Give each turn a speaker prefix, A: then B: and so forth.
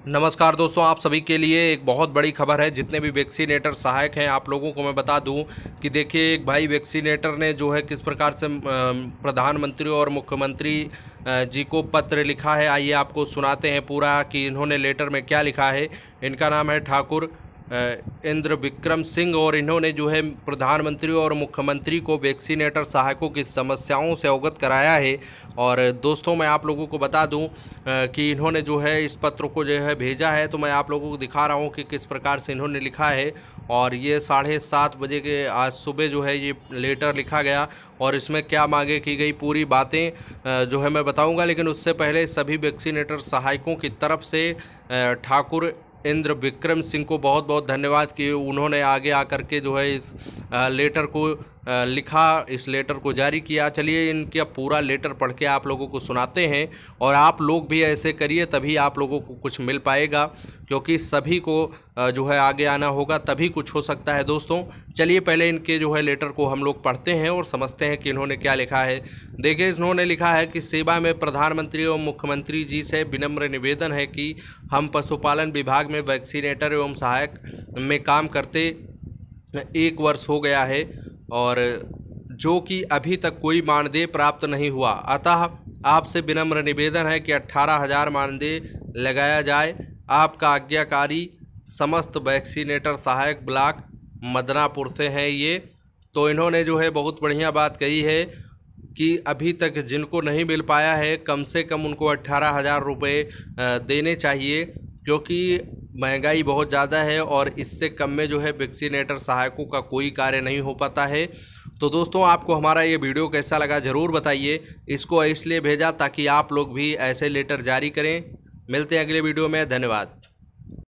A: नमस्कार दोस्तों, आप सभी के लिए एक बहुत बड़ी खबर है। जितने भी वैक्सीनेटर सहायक हैं, आप लोगों को मैं बता दूं कि देखिए, एक भाई वैक्सीनेटर ने जो है किस प्रकार से प्रधानमंत्री और मुख्यमंत्री जी को पत्र लिखा है। आइए आपको सुनाते हैं पूरा कि इन्होंने लेटर में क्या लिखा है। इनका नाम है ठाकुर इंद्र विक्रम सिंह और इन्होंने जो है प्रधानमंत्री और मुख्यमंत्री को वैक्सीनेटर सहायकों की समस्याओं से अवगत कराया है। और दोस्तों, मैं आप लोगों को बता दूं कि इन्होंने जो है इस पत्र को जो है भेजा है, तो मैं आप लोगों को दिखा रहा हूं कि किस प्रकार से इन्होंने लिखा है। और ये 7:30 बजे के आज सुबह जो है ये लेटर लिखा गया और इसमें क्या मांगे की गई पूरी बातें जो है मैं बताऊंगा। लेकिन उससे पहले सभी वैक्सीनेटर सहायकों की तरफ से ठाकुर इंद्र विक्रम सिंह को बहुत बहुत धन्यवाद कि उन्होंने आगे आकर के जो है इस लेटर को लिखा, इस लेटर को जारी किया। चलिए इनका पूरा लेटर पढ़ के आप लोगों को सुनाते हैं और आप लोग भी ऐसे करिए, तभी आप लोगों को कुछ मिल पाएगा, क्योंकि सभी को जो है आगे आना होगा, तभी कुछ हो सकता है। दोस्तों चलिए पहले इनके जो है लेटर को हम लोग पढ़ते हैं और समझते हैं कि इन्होंने क्या लिखा है। देखिए, इन्होंने लिखा है कि सेवा में प्रधानमंत्री एवं मुख्यमंत्री जी से विनम्र निवेदन है कि हम पशुपालन विभाग में वैक्सीनेटर एवं सहायक में काम करते 1 वर्ष हो गया है और जो कि अभी तक कोई मानदेय प्राप्त नहीं हुआ। अतः आपसे विनम्र निवेदन है कि 18,000 मानदेय लगाया जाए। आपका आज्ञाकारी। समस्त वैक्सीनेटर सहायक ब्लॉक मदनापुर से हैं ये। तो इन्होंने जो है बहुत बढ़िया बात कही है कि अभी तक जिनको नहीं मिल पाया है, कम से कम उनको 18,000 रुपये देने चाहिए, क्योंकि महंगाई बहुत ज़्यादा है और इससे कम में जो है वैक्सीनेटर सहायकों का कोई कार्य नहीं हो पाता है। तो दोस्तों, आपको हमारा ये वीडियो कैसा लगा ज़रूर बताइए। इसको इसलिए भेजा ताकि आप लोग भी ऐसे लेटर जारी करें। मिलते हैं अगले वीडियो में। धन्यवाद।